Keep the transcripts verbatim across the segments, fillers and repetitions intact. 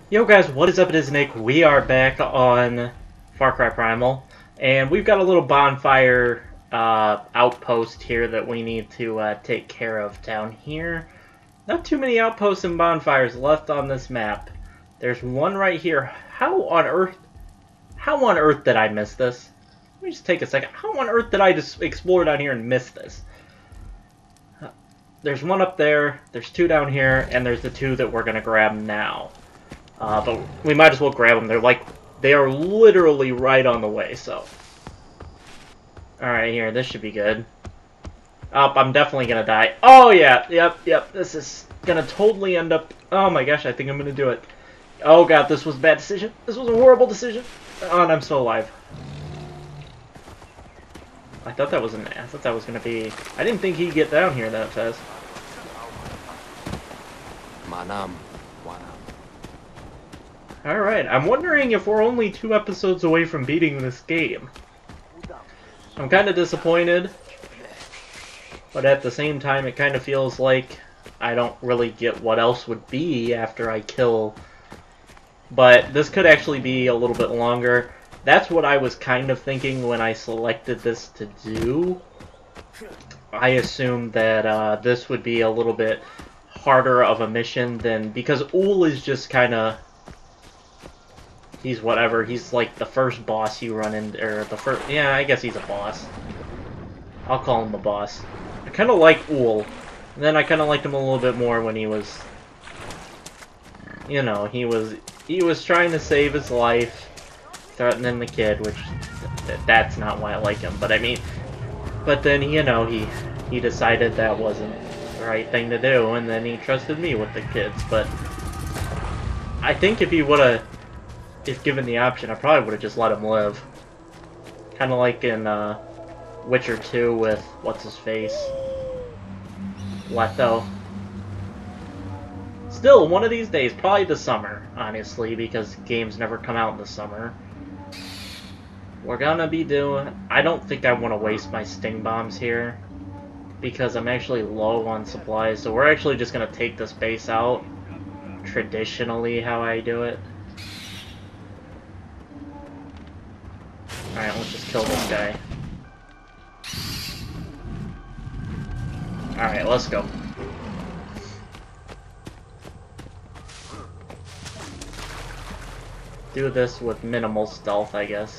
Yo guys, what is up? It is Nick. We are back on Far Cry Primal, and we've got a little bonfire uh, outpost here that we need to uh, take care of down here. Not too many outposts and bonfires left on this map. There's one right here. How on earth, how on earth did I miss this? Let me just take a second. How on earth did I just explore down here and miss this? There's one up there, there's two down here, and there's the two that we're going to grab now. Uh, but we might as well grab them. They're like, they are literally right on the way, so. Alright, here, this should be good. Oh, I'm definitely gonna die. Oh, yeah, yep, yep, this is gonna totally end up, oh my gosh, I think I'm gonna do it. Oh god, this was a bad decision. This was a horrible decision. Oh, and I'm still alive. I thought that was an, I thought that was gonna be, I didn't think he'd get down here that fast. Manam. Alright, I'm wondering if we're only two episodes away from beating this game. I'm kind of disappointed, but at the same time it kind of feels like I don't really get what else would be after I kill. But this could actually be a little bit longer. That's what I was kind of thinking when I selected this to do. I assumed that uh, this would be a little bit harder of a mission than, because Ull is just kind of, he's whatever. He's like the first boss you run into, or the first, yeah, I guess he's a boss. I'll call him a boss. I kind of like Ull. And then I kind of liked him a little bit more when he was, you know, he was, he was trying to save his life, threatening the kid, which, th that's not why I like him. But I mean, but then, you know, he, he decided that wasn't the right thing to do, and then he trusted me with the kids. But I think if he would have, if given the option, I probably would have just let him live. Kind of like in uh, Witcher two with, what's-his-face? Leto. Still, one of these days, probably the summer, honestly, because games never come out in the summer. We're gonna be doing... I don't think I want to waste my sting bombs here, because I'm actually low on supplies, so we're actually just gonna take this base out, traditionally how I do it. Alright, let's just kill this guy. Alright, let's go. Do this with minimal stealth, I guess.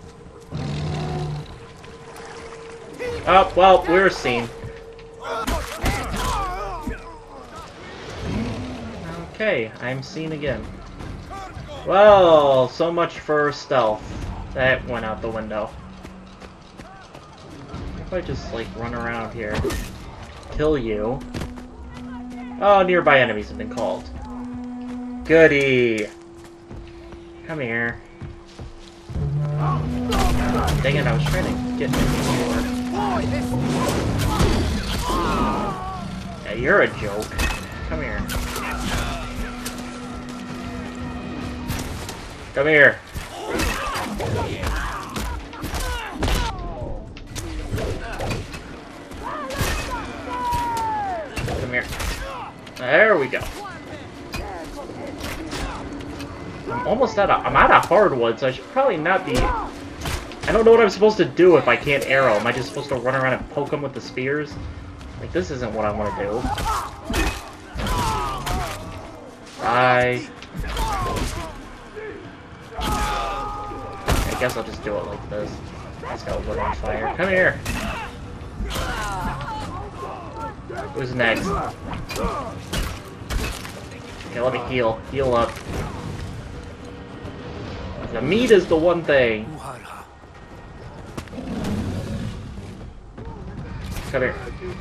Oh, well, we're seen. Okay, I'm seen again. Well, so much for stealth. That went out the window. If I just, like, run around here, kill you. Oh, nearby enemies have been called. Goody! Come here. Dang it, I was trying to get more. Yeah, you're a joke. Come here. Come here. Come here. There we go. I'm almost out of, I'm out of hardwood, so I should probably not be... I don't know what I'm supposed to do if I can't arrow. Am I just supposed to run around and poke them with the spears? Like, this isn't what I want to do. Die. I guess I'll just do it like this. I just got wood on fire. Come here! Who's next? Okay, let me heal. Heal up. The meat is the one thing. Come here.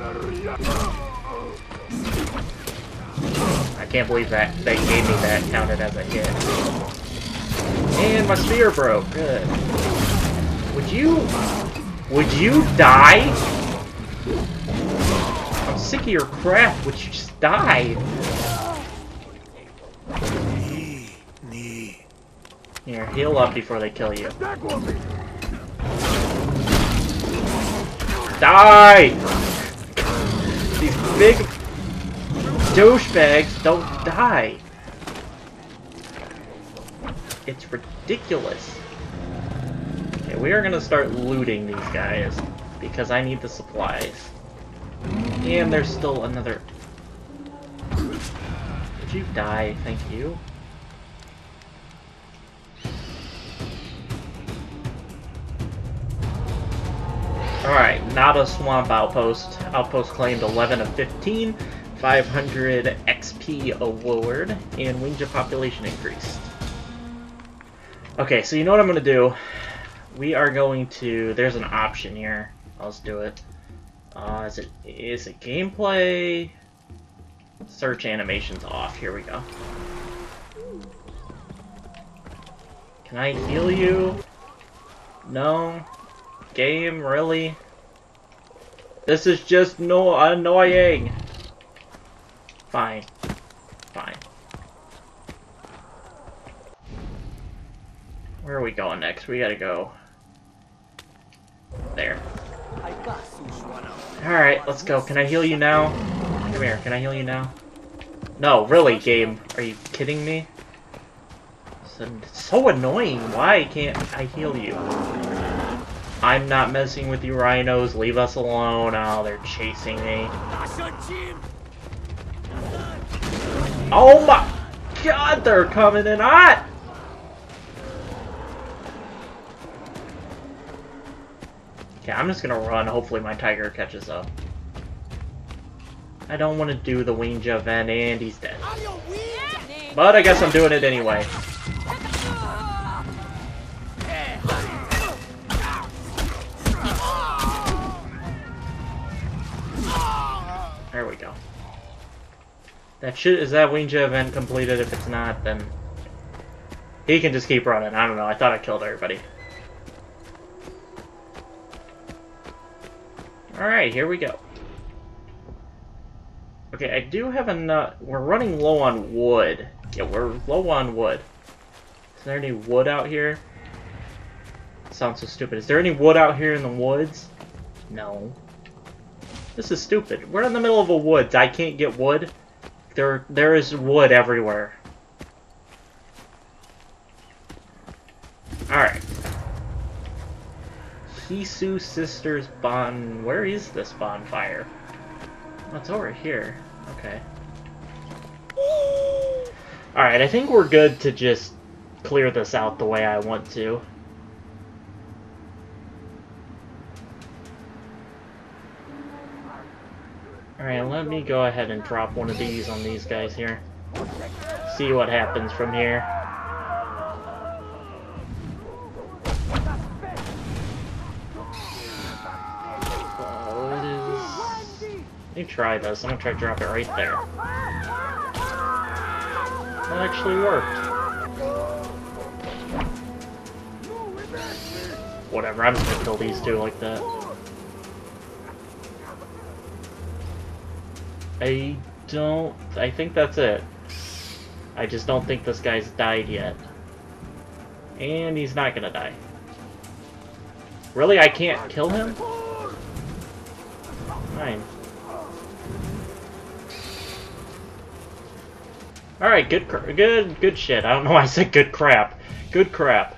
I can't believe that they gave me that counted as a hit. And my spear broke. Good. Would you... Would you die? I'm sick of your crap. Would you just die? Here, heal up before they kill you. Die! These big douchebags don't die. It's ridiculous. Okay, we are gonna start looting these guys because I need the supplies. And there's still another... Did you die? Thank you. Alright, Nada Swamp Outpost. Outpost claimed eleven of fifteen, five hundred X P award, and Wenja population increased. Okay, so you know what I'm going to do? We are going to... There's an option here. Let's do it. Uh, is it is it gameplay? Search animations off. Here we go. Can I heal you? No? Game, really? This is just no annoying. Fine. Fine. Where are we going next? We gotta go there. Alright, let's go. Can I heal you now? Come here, can I heal you now? No, really, game. Are you kidding me? It's so annoying. Why can't I heal you? I'm not messing with you rhinos. Leave us alone. Oh, they're chasing me. Oh my god, they're coming in hot! Okay, I'm just gonna run. Hopefully my tiger catches up. I don't want to do the Wenja event, and he's dead. But I guess I'm doing it anyway. There we go. That should is that Wenja event completed? If it's not, then he can just keep running. I don't know. I thought I killed everybody. Alright, here we go. Okay, I do have enough. We're running low on wood. Yeah, we're low on wood. Is there any wood out here? Sounds so stupid. Is there any wood out here in the woods? No. This is stupid. We're in the middle of a woods. I can't get wood. There, there is wood everywhere. Alright. Hisu Sisters Bon... Where is this bonfire? Oh, it's over here. Okay. Alright, I think we're good to just clear this out the way I want to. Alright, let me go ahead and drop one of these on these guys here. See what happens from here. Let me try this. I'm gonna try to drop it right there. That actually worked. Whatever, I'm just gonna kill these two like that. I don't... I think that's it. I just don't think this guy's died yet. And he's not gonna die. Really? I can't kill him? Fine. Alright, good, cr good, good shit. I don't know why I said good crap. Good crap.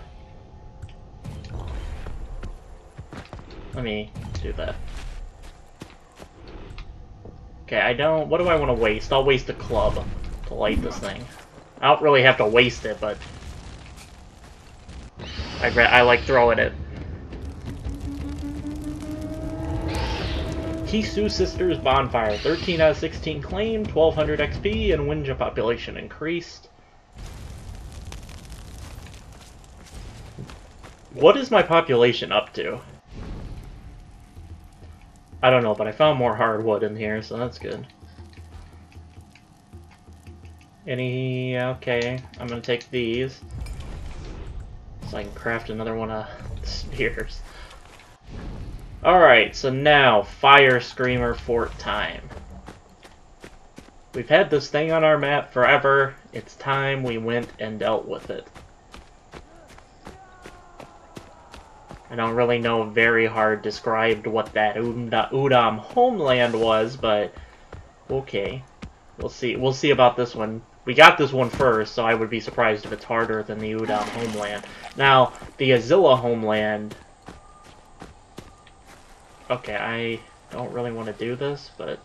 Let me do that. Okay, I don't... What do I want to waste? I'll waste a club to light this thing. I don't really have to waste it, but... I, I like throwing it. Hisu Sisters Bonfire. thirteen out of sixteen claimed, twelve hundred X P, and Wenja population increased. What is my population up to? I don't know, but I found more hardwood in here, so that's good. Any... okay, I'm gonna take these. So I can craft another one of the spears. Alright, so now, Fire Screamer Fort time. We've had this thing on our map forever. It's time we went and dealt with it. I don't really know very hard described what that Udam homeland was, but okay. We'll see. We'll see about this one. we got this one first, so I would be surprised if it's harder than the Udon homeland. Now, the Azilla homeland... Okay, I don't really want to do this, but...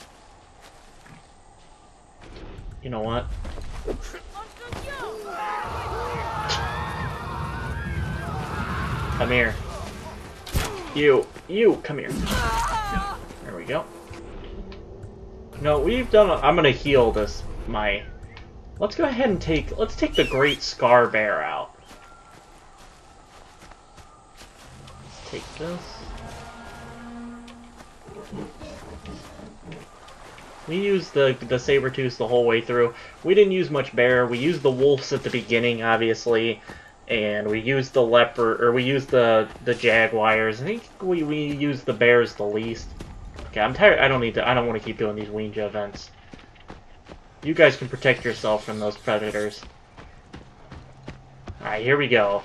You know what? Come here. You, you, come here. There we go. No, we've done. A, I'm gonna heal this. My. Let's go ahead and take. Let's take the Great Scar Bear out. Let's take this. We used the the Sabertooths the whole way through. We didn't use much bear. We used the wolves at the beginning, obviously. And we used the leopard, or we used the the jaguars. I think we we used the bears the least. Okay, I'm tired. I don't need to. I don't want to keep doing these Wenja events. You guys can protect yourself from those predators. All right, here we go.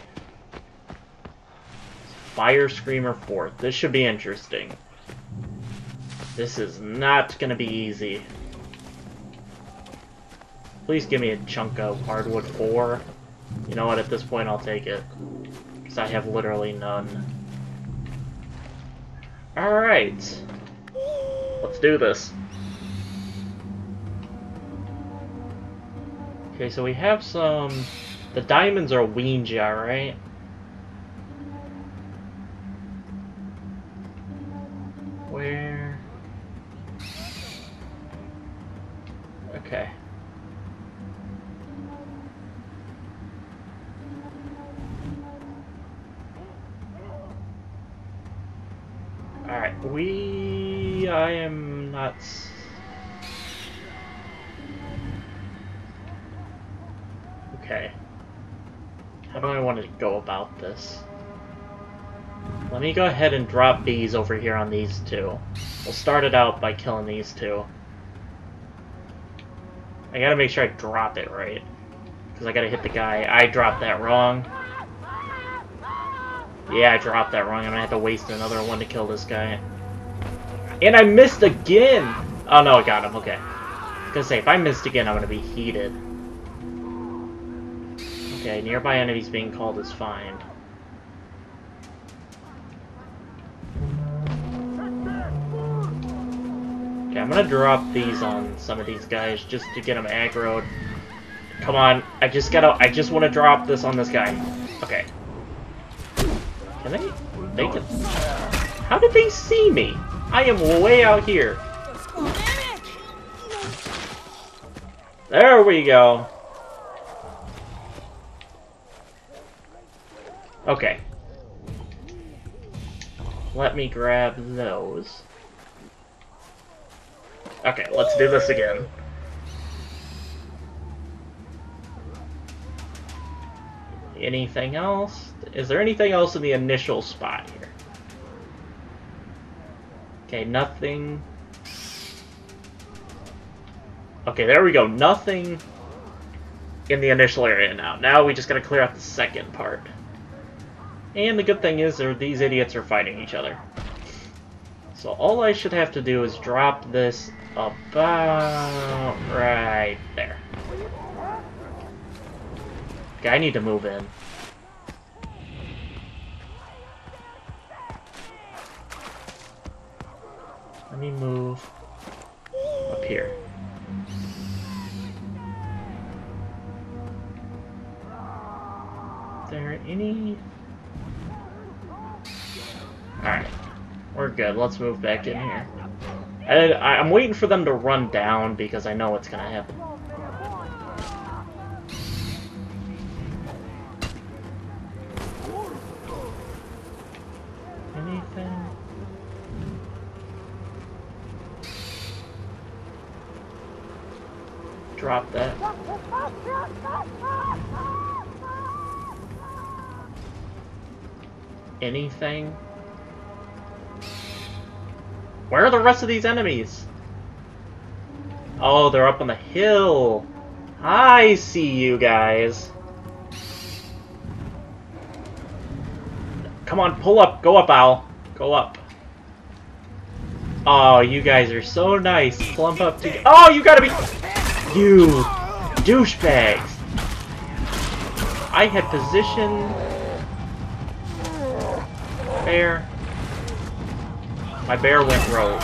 Fire Screamer fourth. This should be interesting. This is not gonna be easy. Please give me a chunk of hardwood four. You know what, at this point I'll take it. Because I have literally none. Alright. Let's do this. Okay, so we have some... The diamonds are Wenja, right? Where... Okay. Alright, we... I am not... Okay. How do I want to go about this? Let me go ahead and drop bees over here on these two. We'll start it out by killing these two. I gotta make sure I drop it right. Because I gotta hit the guy. I dropped that wrong. Yeah, I dropped that wrong. I'm gonna have to waste another one to kill this guy. And I missed again! Oh no, I got him. Okay. I was gonna say, if I missed again, I'm gonna be heated. Okay, nearby enemies being called is fine. Okay, I'm gonna drop these on some of these guys just to get them aggroed. Come on, I just gotta, I just want to drop this on this guy. Okay. Can they? They can. How did they see me? I am way out here. There we go. Okay. Let me grab those. Okay, let's do this again. Anything else? Is there anything else in the initial spot here? Okay, nothing. Okay, there we go. Nothing in the initial area now. Now we just gotta clear out the second part. And the good thing is, are these idiots are fighting each other. So all I should have to do is drop this about right there. Okay, I need to move in. Let me move up here. Is there any... Alright. We're good. Let's move back in here. I, I'm waiting for them to run down because I know what's gonna happen. Anything? Drop that. Anything? Where are the rest of these enemies? Oh, they're up on the hill. I see you guys. Come on, pull up. Go up, Owl. Go up. Oh, you guys are so nice. Plump up to... Oh, you gotta be... You... douchebags! I had positioned... Bear. My bear went rogue.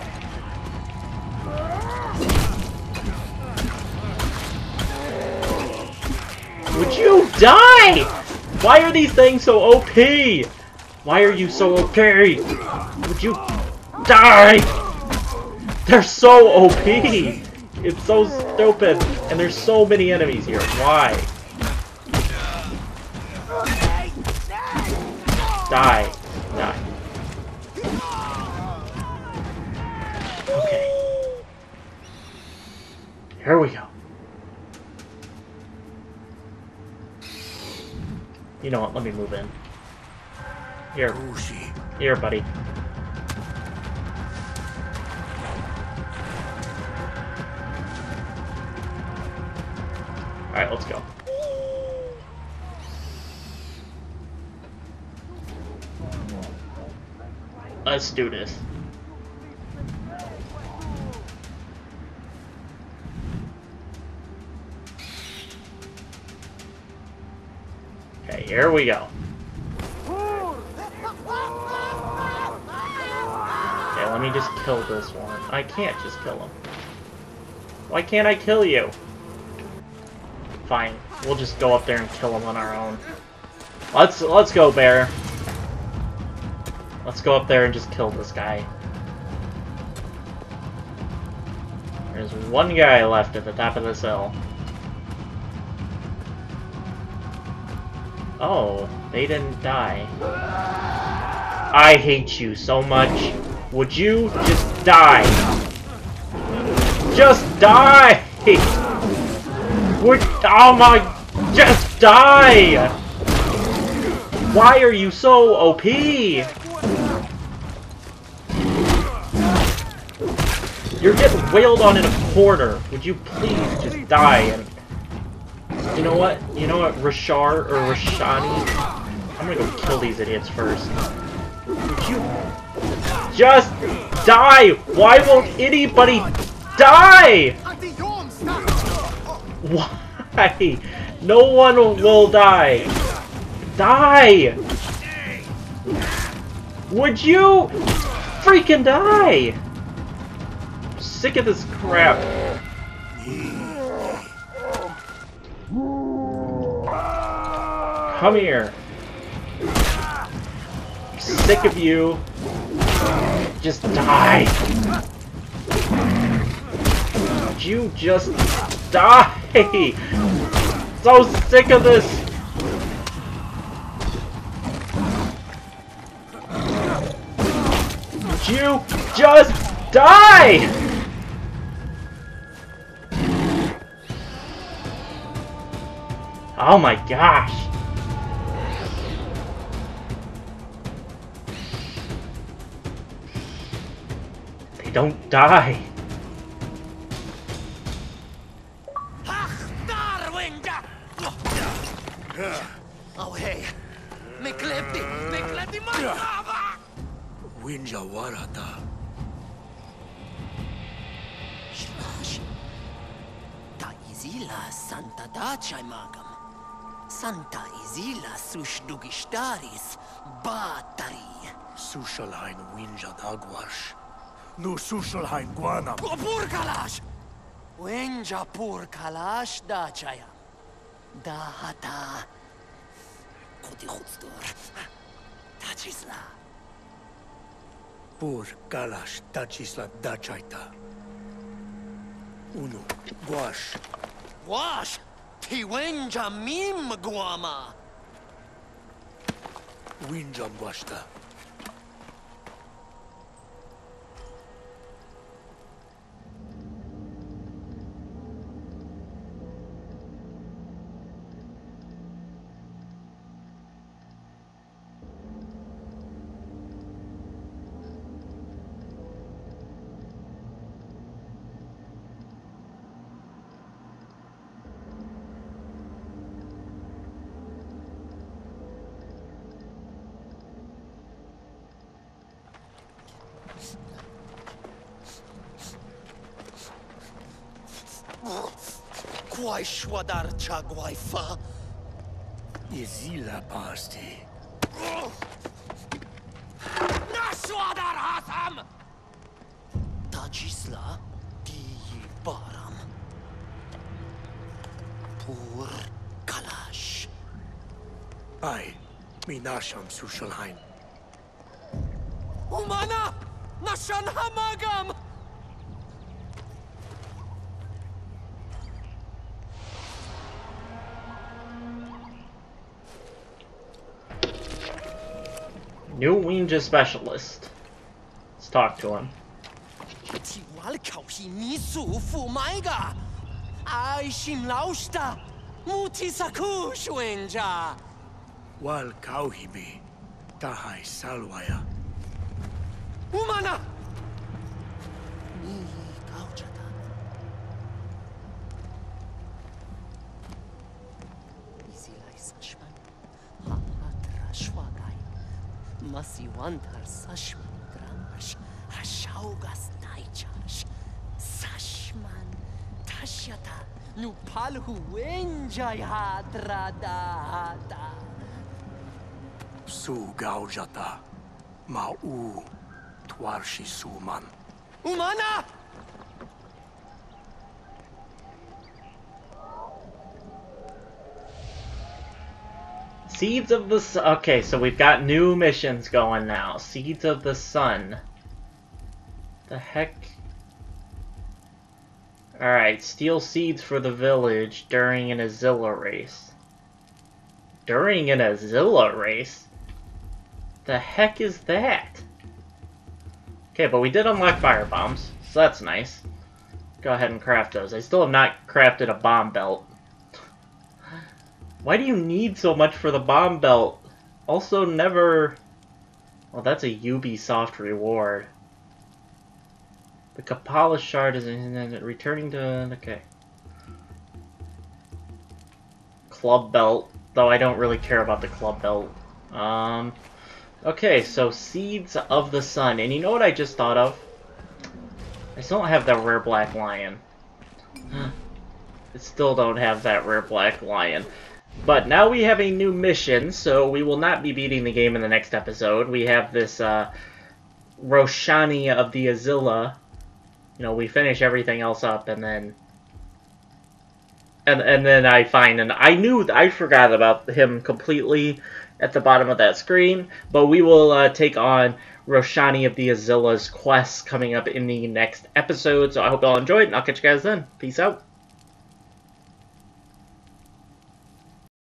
Would you die? Why are these things so O P? Why are you so O P? Would you die? They're so O P! It's so stupid, and there's so many enemies here. Why? Die. Die. Okay. Here we go. You know what? Let me move in. Here. Here, buddy. Alright, let's go. Let's do this. Okay, here we go. Okay, let me just kill this one. I can't just kill him. Why can't I kill you? Fine, we'll just go up there and kill him on our own. Let's let's go, bear. Let's go up there and just kill this guy. There's one guy left at the top of this hill. Oh, they didn't die. I hate you so much. Would you just die? Just die! Would, oh my, just die! Why are you so O P? You're getting wailed on in a corner. Would you please just die? And you know what? You know what, Rashar or Rashani? I'm gonna go kill these idiots first. Would you just die? Why won't anybody die? Why? No one will die. Die! Would you freaking die? I'm sick of this crap. Come here. I'm sick of you. Just die. Would you just die? So sick of this. Would you just die? Oh my gosh. They don't die. Oh hey, Meklepti, Meklepti Marava! Winja Warata. Slash. Ta izila Santa Dacia magam. Santa izila sushdugistaris batari. Sushalhain Winja Dagwash. Nu Sushalhain Guanam. Purkalash! Winja Purkalash Dachaya. Dahata. Koti Hutstor. Tachisla. Pur Kalash Tachisla Dachaita. Unu. Guash. Guash? Tiwenja Mim Guama. Winjam Guashta. Quai shwadar chagwaifa. Izila basti. Nashwadar hasam! Tajisla di baram. Pur kalash. Ay, minasham sushalhain. Umana! Nashan hamagam! New Ninja Specialist. Let's talk to him. Wal kauhibi, tahai salwaya. Umana! Ni kaujata. Izilai sashman, ha'atra shwagai. Masiwantar sashman dramash, hashaugas taichash. Sashman tashyata, nupalhu enjay hadradata. Su gaujata, ma'u. Twarshi Suman. Umana! Seeds of the Sun. Okay, so we've got new missions going now. Seeds of the Sun. The heck? Alright, steal seeds for the village during an Azilla race. During an Azilla race? The heck is that? Okay, but we did unlock fire bombs, so that's nice. Go ahead and craft those. I still have not crafted a bomb belt. Why do you need so much for the bomb belt? Also, never... Well, that's a Ubisoft reward. The Kapala shard is returning to... Okay. Club belt, though I don't really care about the club belt. Um... Okay, so Seeds of the Sun. And you know what I just thought of? I still don't have that rare black lion. I still don't have that rare black lion. But now we have a new mission, so we will not be beating the game in the next episode. We have this uh, Roshani of the Azilla. You know, we finish everything else up, and then... And, and then I find... And I knew... I forgot about him completely at the bottom of that screen, but we will uh, take on Roshani of the Azilla's quest coming up in the next episode, so I hope you all enjoyed, and I'll catch you guys then. Peace out.